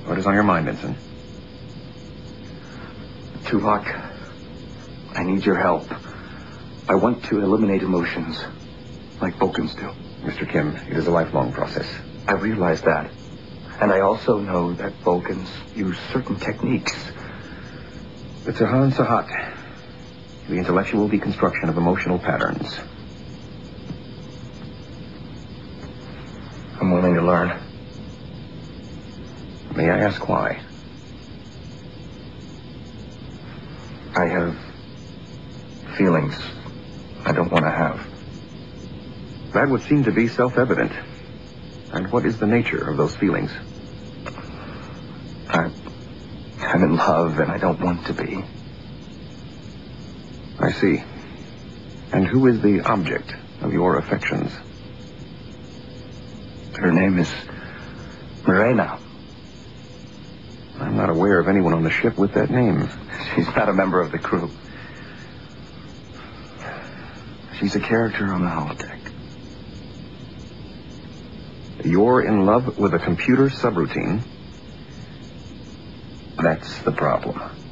What is on your mind, Vincent? Tuvok, I need your help. I want to eliminate emotions, like Vulcans do. Mr. Kim, it is a lifelong process. I realize that. And I also know that Vulcans use certain techniques. The Tahan Sahat, the intellectual deconstruction of emotional patterns. I'm willing to learn. May I ask why? I have feelings I don't want to have. That would seem to be self-evident. And what is the nature of those feelings? I'm in love, and I don't want to be. I see. And who is the object of your affections? Her name is Morena. I'm not aware of anyone on the ship with that name. She's not a member of the crew. She's a character on the holodeck. You're in love with a computer subroutine? That's the problem.